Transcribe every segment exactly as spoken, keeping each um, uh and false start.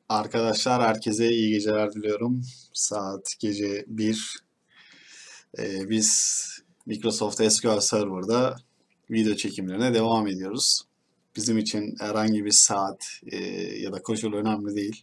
Arkadaşlar herkese iyi geceler diliyorum. Saat gece bir. Ee, biz Microsoft S Q L Server'da video çekimlerine devam ediyoruz. Bizim için herhangi bir saat e, ya da koşul önemli değil.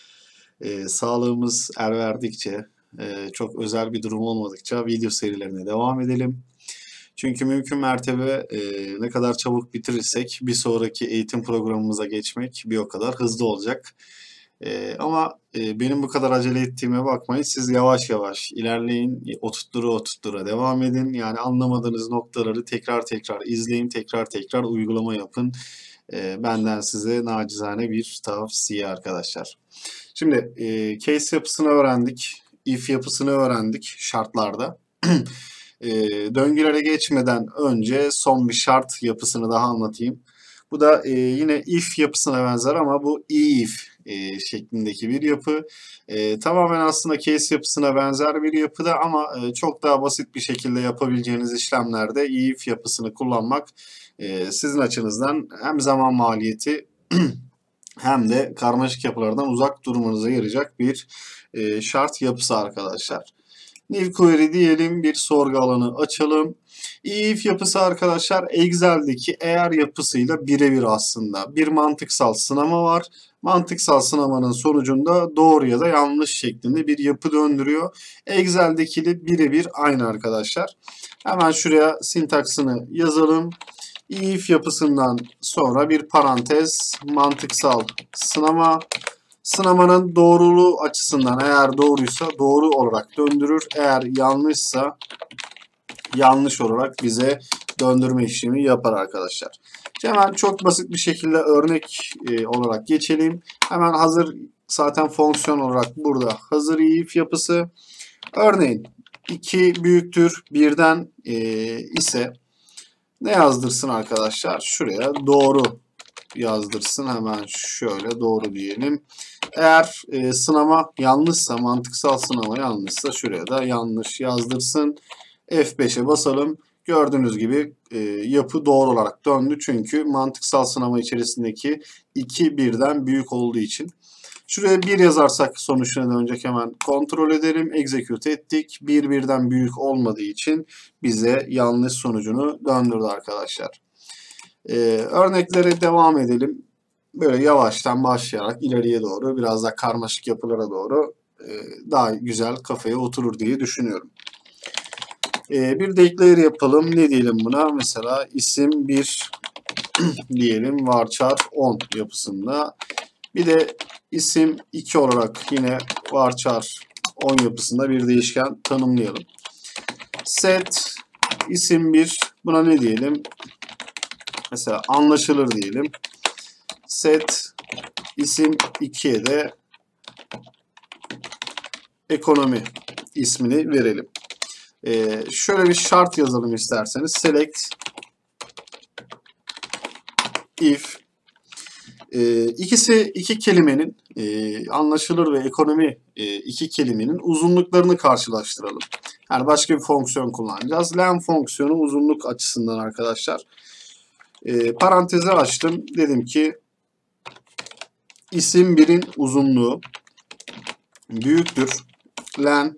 E, sağlığımız el verdikçe, e, çok özel bir durum olmadıkça video serilerine devam edelim. Çünkü mümkün mertebe e, ne kadar çabuk bitirirsek bir sonraki eğitim programımıza geçmek bir o kadar hızlı olacak. Ee, ama e, benim bu kadar acele ettiğime bakmayın. Siz yavaş yavaş ilerleyin. Oturttura oturttura devam edin. Yani anlamadığınız noktaları tekrar tekrar izleyin. Tekrar tekrar uygulama yapın. Ee, benden size nacizane bir tavsiye arkadaşlar. Şimdi e, case yapısını öğrendik. If yapısını öğrendik şartlarda. e, Döngülere geçmeden önce son bir şart yapısını daha anlatayım. Bu da e, yine if yapısına benzer ama bu if e, şeklindeki bir yapı. E, tamamen aslında case yapısına benzer bir yapıda ama e, çok daha basit bir şekilde yapabileceğiniz işlemlerde if yapısını kullanmak e, sizin açınızdan hem zaman maliyeti hem de karmaşık yapılardan uzak durmanıza yarayacak bir e, şart yapısı arkadaşlar. New query diyelim, bir sorgu alanı açalım. If yapısı arkadaşlar Excel'deki eğer yapısıyla birebir aslında. Bir mantıksal sınama var. Mantıksal sınamanın sonucunda doğru ya da yanlış şeklinde bir yapı döndürüyor. Excel'dekiyle birebir aynı arkadaşlar. Hemen şuraya sintaksını yazalım. If yapısından sonra bir parantez mantıksal sınama. Sınamanın doğruluğu açısından eğer doğruysa doğru olarak döndürür. Eğer yanlışsa yanlış olarak bize döndürme işlemi yapar arkadaşlar. Hemen çok basit bir şekilde örnek e, olarak geçelim. Hemen hazır zaten fonksiyon olarak burada hazır if yapısı. Örneğin iki büyüktür birden e, ise ne yazdırsın arkadaşlar? Şuraya doğru yazdırsın. Hemen şöyle doğru diyelim. Eğer e, sınama yanlışsa, mantıksal sınama yanlışsa şuraya da yanlış yazdırsın. F beşe basalım. Gördüğünüz gibi e, yapı doğru olarak döndü. Çünkü mantıksal sınama içerisindeki iki birden büyük olduğu için. Şuraya bir yazarsak sonuçuna dönecek, hemen kontrol edelim. Execute ettik. bir birden büyük olmadığı için bize yanlış sonucunu döndürdü arkadaşlar. Ee, örneklere devam edelim. Böyle yavaştan başlayarak ileriye doğru biraz da karmaşık yapılara doğru e, daha güzel kafaya oturur diye düşünüyorum. Ee, bir declare yapalım. Ne diyelim buna? Mesela isim bir diyelim varchar on yapısında. Bir de isim iki olarak yine varchar on yapısında bir değişken tanımlayalım. Set isim bir, buna ne diyelim? Mesela anlaşılır diyelim. Set isim ikiye de ekonomi ismini verelim. Ee, şöyle bir şart yazalım isterseniz. Select if e, ikisi iki kelimenin e, anlaşılır ve ekonomi e, iki kelimenin uzunluklarını karşılaştıralım. Yani başka bir fonksiyon kullanacağız. Len fonksiyonu uzunluk açısından arkadaşlar. E, parantezi açtım. Dedim ki isim birin uzunluğu büyüktür len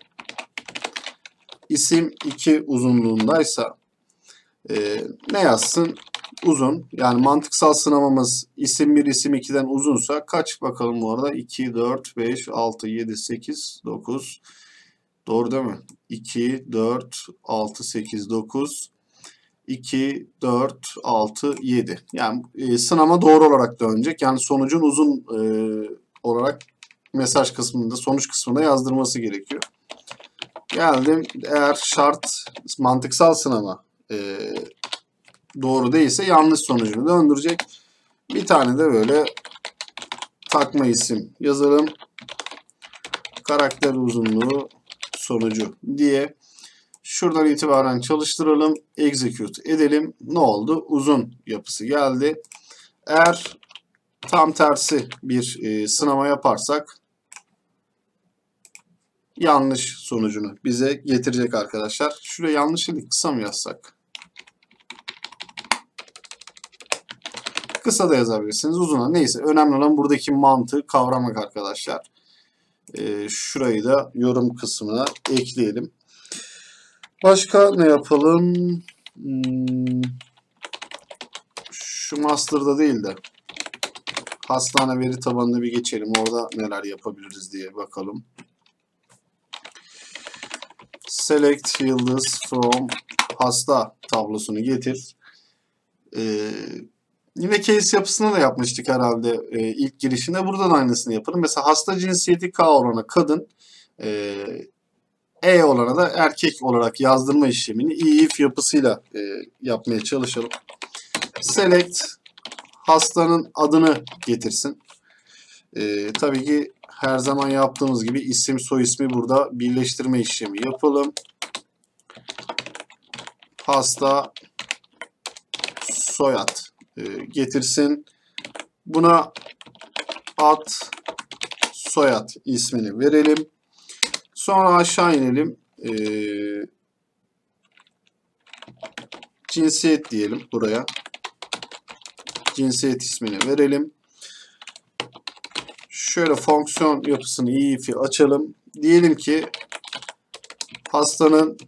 isim iki uzunluğundaysa e, ne yazsın? Uzun. Yani mantıksal sınamamız isim bir isim ikiden uzunsa kaç bakalım bu arada? iki, dört, beş, altı, yedi, sekiz, dokuz. Doğru değil mi? iki, dört, altı, sekiz, dokuz. iki, dört, altı, yedi. Yani e, sınama doğru olarak dönecek. Yani sonucun uzun e, olarak mesaj kısmında, sonuç kısmında yazdırması gerekiyor. Geldim. Eğer şart mantıksal sınama e, doğru değilse yanlış sonucunu döndürecek. Bir tane de böyle takma isim yazalım. Karakter uzunluğu sonucu diye. Şuradan itibaren çalıştıralım. Execute edelim. Ne oldu? Uzun yapısı geldi. Eğer tam tersi bir e, sınama yaparsak yanlış sonucunu bize getirecek arkadaşlar. Şuraya yanlış değil, kısa mı yazsak? Kısa da yazabilirsiniz, uzuna. Neyse, önemli olan buradaki mantığı kavramak arkadaşlar. Ee, şurayı da yorum kısmına ekleyelim. Başka ne yapalım? Hmm, şu master'da değil de hastane veri tabanına bir geçelim. Orada neler yapabiliriz diye bakalım. Select yıldız from hasta tablosunu getir. Ee, yine case yapısını da yapmıştık herhalde e, ilk girişinde. Burada da aynısını yapalım. Mesela hasta cinsiyeti K olana kadın, e, E olana da erkek olarak yazdırma işlemini if yapısıyla e, yapmaya çalışalım. Select hastanın adını getirsin. E, tabii ki her zaman yaptığımız gibi isim soy ismi burada birleştirme işlemi yapalım. Hasta soyad e, getirsin. Buna ad soyad ismini verelim. Sonra aşağı inelim. E, cinsiyet diyelim buraya. Cinsiyet ismini verelim. Şöyle fonksiyon yapısını if'i açalım. Diyelim ki hastanın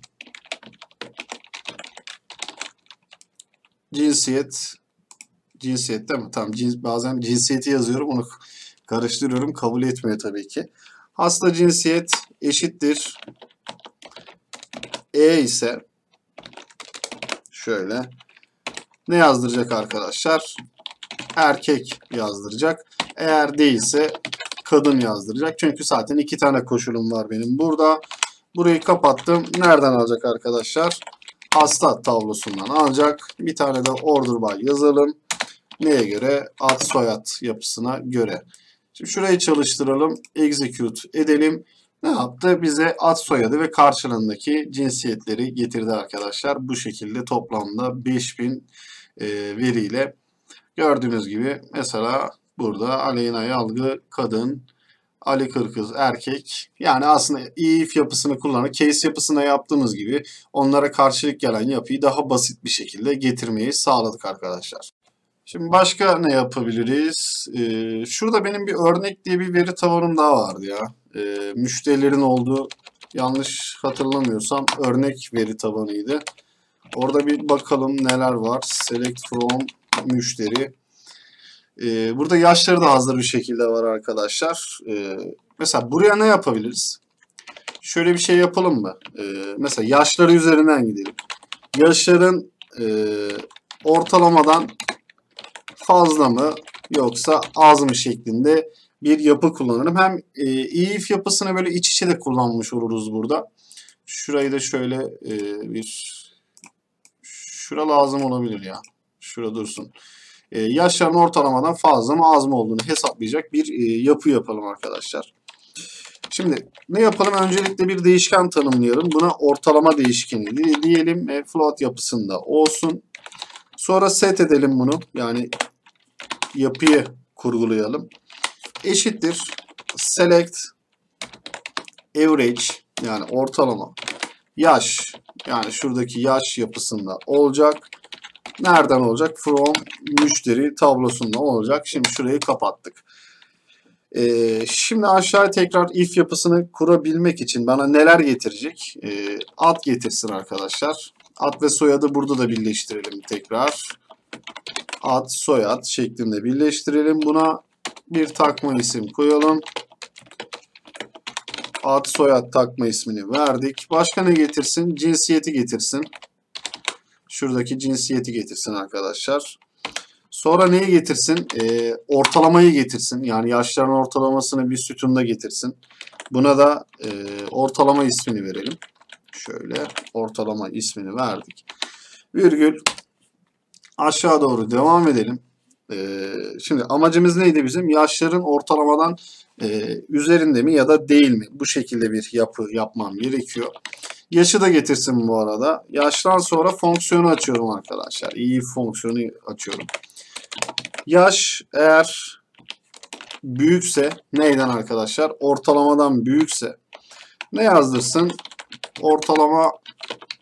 cinsiyet cinsiyet değil mi? Tamam, cins, bazen cinsiyeti yazıyorum, onu karıştırıyorum. Kabul etmiyor tabii ki. Hasta cinsiyet eşittir E ise şöyle ne yazdıracak arkadaşlar? Erkek yazdıracak. Eğer değilse kadın yazdıracak. Çünkü zaten iki tane koşulum var benim burada. Burayı kapattım. Nereden alacak arkadaşlar? Hasta tablosundan alacak. Bir tane de order by yazalım. Neye göre? Ad soyad yapısına göre. Şimdi şurayı çalıştıralım. Execute edelim. Ne yaptı? Bize ad soyadı ve karşılığındaki cinsiyetleri getirdi arkadaşlar. Bu şekilde toplamda beş bin e, veriyle gördüğünüz gibi mesela burada Aleyna Yalgı kadın, Ali Kırkız erkek. Yani aslında if yapısını kullanıp case yapısına yaptığımız gibi onlara karşılık gelen yapıyı daha basit bir şekilde getirmeyi sağladık arkadaşlar. Şimdi başka ne yapabiliriz? Ee, şurada benim bir örnek diye bir veri tabanım daha vardı ya. Ee, müşterilerin olduğu, yanlış hatırlamıyorsam örnek veri tabanıydı. Orada bir bakalım neler var. Select from müşteri. Ee, burada yaşları da hazır bir şekilde var arkadaşlar. Ee, mesela buraya ne yapabiliriz? Şöyle bir şey yapalım mı? Ee, mesela yaşları üzerinden gidelim. Yaşların e, ortalamadan fazla mı yoksa az mı şeklinde bir yapı kullanırım. Hem e, if yapısını böyle iç içe de kullanmış oluruz burada. Şurayı da şöyle e, bir şura lazım olabilir ya. Şura dursun. E, yaşların ortalamadan fazla mı az mı olduğunu hesaplayacak bir e, yapı yapalım arkadaşlar. Şimdi ne yapalım? Öncelikle bir değişken tanımlayalım. Buna ortalama değişkeni diyelim. E, float yapısında olsun. Sonra set edelim bunu. Yani yapıyı kurgulayalım. Eşittir select average yani ortalama yaş yani şuradaki yaş yapısında olacak. Nereden olacak? From müşteri tablosunda olacak. Şimdi şurayı kapattık. Ee, şimdi aşağıya tekrar if yapısını kurabilmek için bana neler getirecek? Ee, ad getirsin arkadaşlar. Ad ve soyadı burada da birleştirelim tekrar. Ad soyad şeklinde birleştirelim. Buna bir takma isim koyalım. Ad soyad takma ismini verdik. Başka ne getirsin? Cinsiyeti getirsin. Şuradaki cinsiyeti getirsin arkadaşlar. Sonra neyi getirsin? Ee, ortalamayı getirsin. Yani yaşların ortalamasını bir sütunda getirsin. Buna da e, ortalama ismini verelim. Şöyle ortalama ismini verdik. Virgül. Aşağı doğru devam edelim. Ee, şimdi amacımız neydi bizim? Yaşların ortalamadan e, üzerinde mi ya da değil mi? Bu şekilde bir yapı yapmam gerekiyor. Yaşı da getirsin bu arada. Yaştan sonra fonksiyonu açıyorum arkadaşlar. if fonksiyonu açıyorum. Yaş eğer büyükse neyden arkadaşlar? Ortalamadan büyükse ne yazdırsın? Ortalama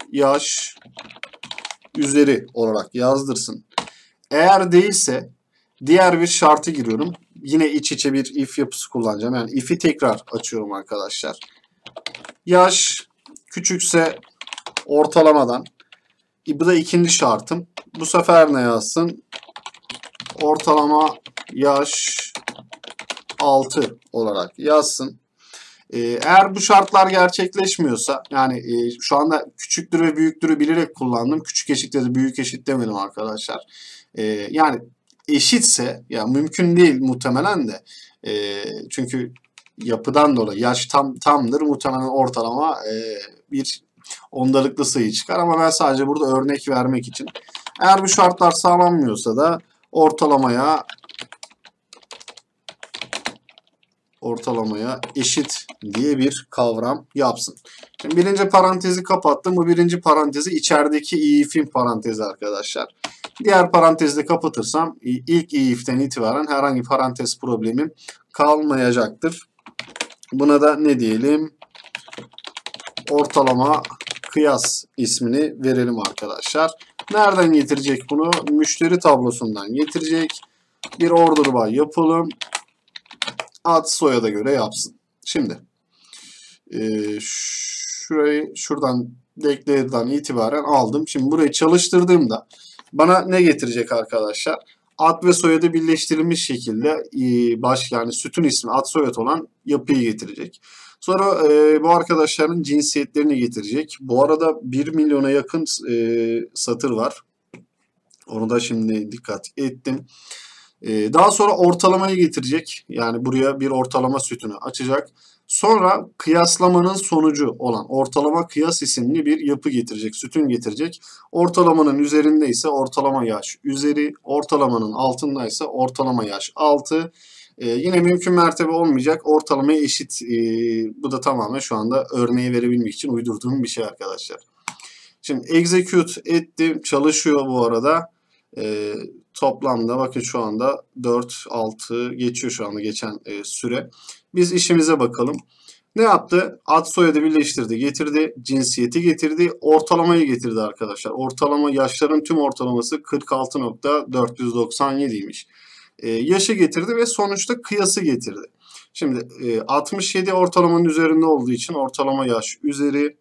yaş üzeri olarak yazdırsın. Eğer değilse Diğer bir şartı giriyorum. Yine iç içe bir if yapısı kullanacağım. Yani if'i tekrar açıyorum arkadaşlar. Yaş küçükse ortalamadan. Bu da ikinci şartım. Bu sefer ne yazsın? Ortalama yaş altı olarak yazsın. Eğer bu şartlar gerçekleşmiyorsa, yani şu anda küçüktür ve büyüktürü bilerek kullandım. Küçük eşit ya da büyük eşit demedim arkadaşlar. Yani eşitse, ya mümkün değil muhtemelen de. Çünkü yapıdan dolayı yaş tam tamdır, muhtemelen ortalama bir ondalıklı sayı çıkar. Ama ben sadece burada örnek vermek için. Eğer bu şartlar sağlanmıyorsa da ortalamaya ortalamaya eşit diye bir kavram yapsın. Şimdi birinci parantezi kapattım. Bu birinci parantezi içerideki if'in parantezi arkadaşlar. Diğer parantezi de kapatırsam ilk if'ten itibaren herhangi parantez problemim kalmayacaktır. Buna da ne diyelim? Ortalama kıyas ismini verelim arkadaşlar. Nereden getirecek bunu? Müşteri tablosundan getirecek. Bir order by yapalım. Ad soyada göre yapsın. Şimdi e, şurayı şuradan declare'dan itibaren aldım. Şimdi burayı çalıştırdığımda bana ne getirecek arkadaşlar? Ad ve soyadı birleştirilmiş şekilde e, baş yani sütun ismi ad soyad olan yapıyı getirecek. Sonra e, bu arkadaşların cinsiyetlerini getirecek. Bu arada bir milyona yakın e, satır var. Onu da şimdi dikkat ettim. Ee, daha sonra ortalamayı getirecek. Yani buraya bir ortalama sütunu açacak. Sonra kıyaslamanın sonucu olan ortalama kıyas isimli bir yapı getirecek. Sütun getirecek. Ortalamanın üzerinde ise ortalama yaş üzeri. Ortalamanın altında ise ortalama yaş altı. Ee, yine mümkün mertebe olmayacak. Ortalamaya eşit. Ee, bu da tamamen şu anda örneği verebilmek için uydurduğum bir şey arkadaşlar. Şimdi execute ettim. Çalışıyor bu arada. Ee, Toplamda bakın şu anda dört altı geçiyor şu anda geçen e, süre. Biz işimize bakalım. Ne yaptı? Ad soyadı birleştirdi, getirdi, cinsiyeti getirdi, ortalamayı getirdi arkadaşlar. Ortalama yaşların tüm ortalaması kırk altı nokta dört yüz doksan yedi'ymiş. E, yaşı getirdi ve sonuçta kıyası getirdi. Şimdi e, altmış yedi ortalamanın üzerinde olduğu için ortalama yaş üzeri,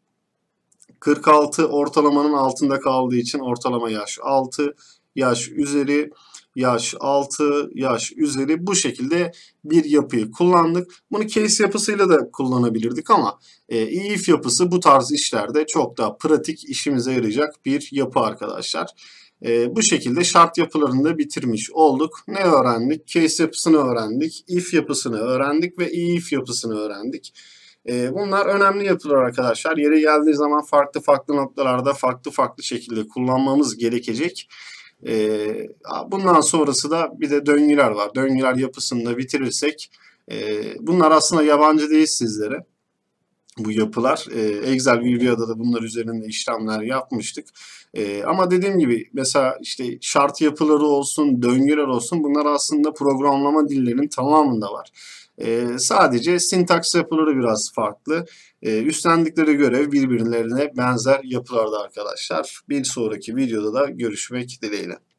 kırk altı ortalamanın altında kaldığı için ortalama yaş altı, yaş üzeri, yaş altı, yaş üzeri, bu şekilde bir yapıyı kullandık. Bunu case yapısıyla da kullanabilirdik ama e, if yapısı bu tarz işlerde çok daha pratik, işimize yarayacak bir yapı arkadaşlar. E, bu şekilde şart yapılarını da bitirmiş olduk. Ne öğrendik? Case yapısını öğrendik, if yapısını öğrendik ve if yapısını öğrendik. E, bunlar önemli yapılar arkadaşlar. Yeri geldiği zaman farklı farklı noktalarda farklı farklı şekilde kullanmamız gerekecek. Ee, bundan sonrası da bir de döngüler var. Döngüler yapısını da bitirirsek e, bunlar aslında yabancı değil sizlere. Bu yapılar. E, Excel videoda da bunlar üzerinde işlemler yapmıştık. E, ama dediğim gibi mesela işte şart yapıları olsun, döngüler olsun, bunlar aslında programlama dillerinin tamamında var. E, sadece sintaks yapıları biraz farklı. E, üstlendikleri görev birbirlerine benzer yapılarda arkadaşlar. Bir sonraki videoda da görüşmek dileğiyle.